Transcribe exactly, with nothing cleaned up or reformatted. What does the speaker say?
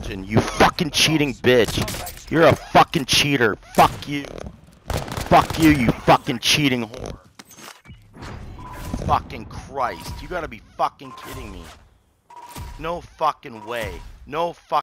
dungeon, you fucking cheating bitch. You're a fucking cheater. Fuck you. Fuck you, you fucking cheating whore. Fucking Christ. You gotta be fucking kidding me. No fucking way. No fucking